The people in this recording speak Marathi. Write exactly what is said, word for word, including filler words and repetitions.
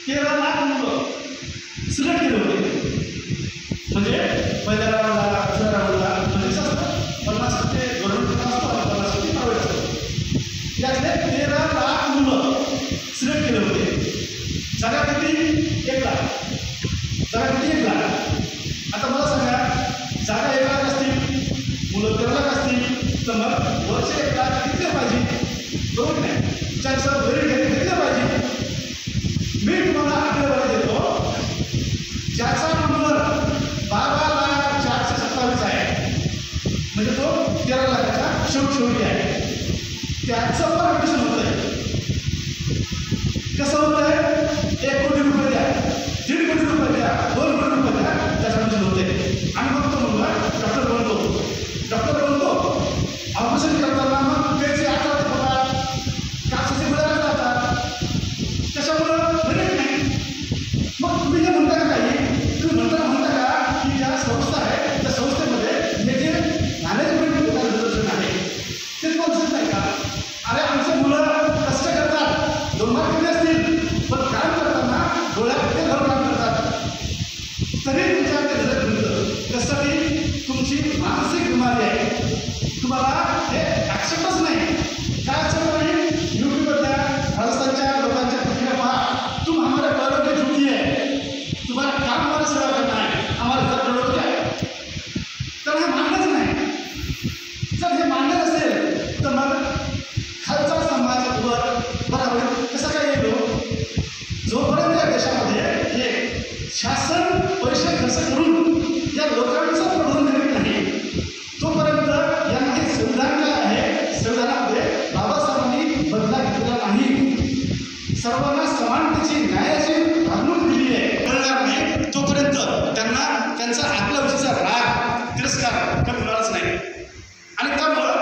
तेरा लाख मुलं सिलेक्ट केले होते. म्हणजे पहिल्या राऊंडला दुसऱ्या राऊंडला म्हणजे कसं असतं पन्नास टक्के गव्हर्नमेंट असतो आणि पन्नास टक्के प्रायव्हेट असतो. त्यातले तेरा लाख मुलं सिलेक्ट केले होते. जागा किती? एक लाख. जागा किती? एक लाख. आता मला सांगा जागा एक लाख असतील मुलं तेरा लाख असतील तर मग वर्ष एक लाख किती पाहिजे? बरोबर नाही. चारशे घरी घरी किती पाहिजे? मी तुम्हाला आकडेवारी देतो. ज्याचा नंबर बारा लाख चारशे सत्तावीस आहे म्हणजे तो तेरा लाखाच्या शेवटी आहे. त्याचं पण ॲडमिशन होत आहे. कसं होत आहे? एक कोटी रुपये द्या, दीड कोटी रुपये द्या, दोन कोटी रुपये द्या, त्याचं ॲडमिशन होते. आणि मग तो मुलगा डॉक्टर बनतो. डॉक्टर बनतो ऑपरेशन करताना मग त्याचे आकार होतात, कापसाचे गुळ्या जातात. त्याच्यामुळं गणित नाही. मग तुम्ही जे म्हणता का काही तुम्ही म्हणता म्हणता का की ज्या संस्था आहे त्या संस्थेमध्ये हे जे मॅनेजमेंट मार्गदर्शन आहे ते तुम्हाला दिसत नाही का? अरे आमचे मुलं कष्ट करतात, दोन मार्क कमी असतील पण काम करताना डोळ्यात ते घालून काम करतात तरी तुमच्या ते रिझल्ट मिळतं. त्यासाठी तुमची मानसिक बिमारी आहे. तुम्हाला हे ॲक्सेप्टच नाही. काय ॲक्सेप्ट नाही? यूट्यूबवरच्या राजस्थानच्या लोकांच्या प्रतिक्रिया पहा. तुम हमारे पैरों की जूती है, तुम्हाला काम हमारा सेवा करना है, हमारे घर लोग आहे. तर हे मान्यच नाही. जर हे मान्य नसेल तर मग खालचा समाज वर बरोबर कसं काय येतो? जोपर्यंत या देशामध्ये हे शासन पैसे खर्च करून या लोकांचं प्रबोधन करीत नाही तोपर्यंत यांना हे संविधान काय आहे, संविधानामध्ये बाबासाहेबांनी बदला घेतलेला नाही. सर्वांना समानतेची न्यायाची वागणूक दिली आहे. कळणार नाही तोपर्यंत त्यांना त्यांचा आत्मविश्वासाचा राग तिरस्कार कमी होणारच नाही. आणि त्यामुळं